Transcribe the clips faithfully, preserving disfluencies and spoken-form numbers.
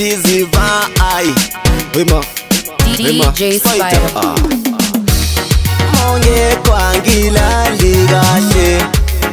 Tizzy Vai Wima D J Spider Monge kwangila ligashe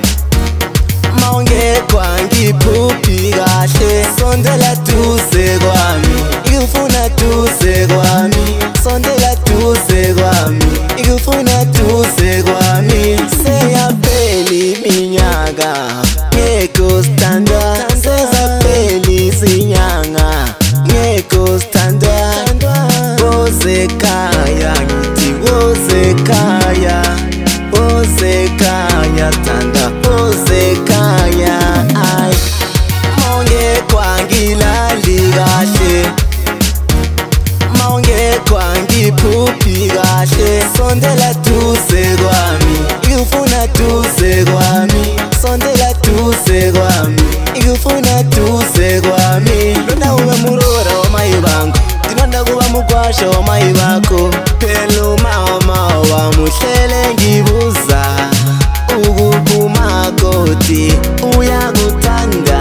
Monge kwangi pupi gashe Sondela tuse kwami Igufuna tuse kwami Sondela tuse kwami Igufuna tuse kwami Seya peli minyaga Ngeko standa Seza peli sinyanga Ngeko standa Woze kaya Ngiti woze kaya Woze kaya Tanda woze kaya Ay Monge kwangila ligashe Monge kwangi pupi gashe Sondela tuse kwami Igufuna tuse kwami Sondela tuse kwami Igufuna tuse kwami Ndonda uwe murora wa maibango Ndinonda kuwa mkwasha wa maibako Pelu mama wa muhlele ngibuza Ugupuma koti uyakutanda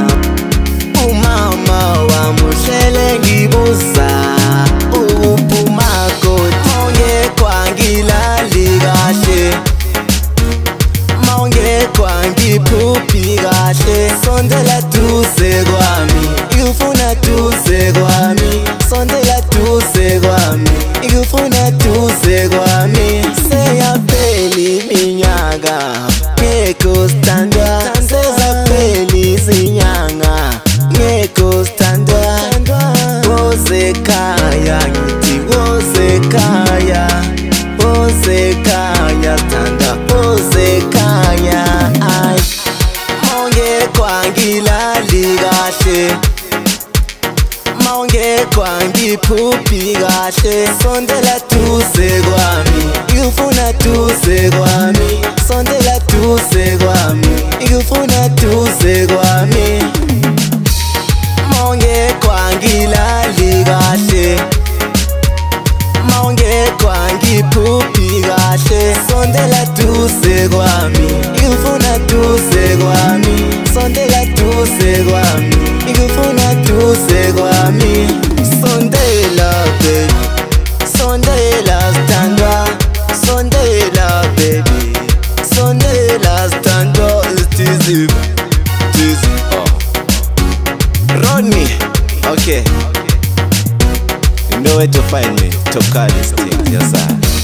Umama wa muhlele ngibuza Ugupuma koti Monge kwangila ligashe Monge kwangi pupi gashe Sondela tuse kwami Igufuna tuse kwami Sondela tuse kwami Igufuna tuse kwami Seya peli minyaga Ngeko standa Seza peli sinyanga Ngeko standa Woze kaya Ngiti woze kaya Woze kaya Tanda woze kaya Ay Monge kwangila ligashe Monge kwangi pupi gashe Sondela tuse kwami Igufuna tuse kwami Sondela tuse kwami Igufuna tuse kwami Monge kwangila ligashe Monge kwangi pupi gashe Sondela tuse kwami Igufuna tuse kwami Sondela tuse kwami Igufuna tuse kwami Sondela baby Sondela standwa Sondela baby Sondela standwa is Tizzy Tizzy oh Rodney okay You know where to find me Top Cardist thing yes sir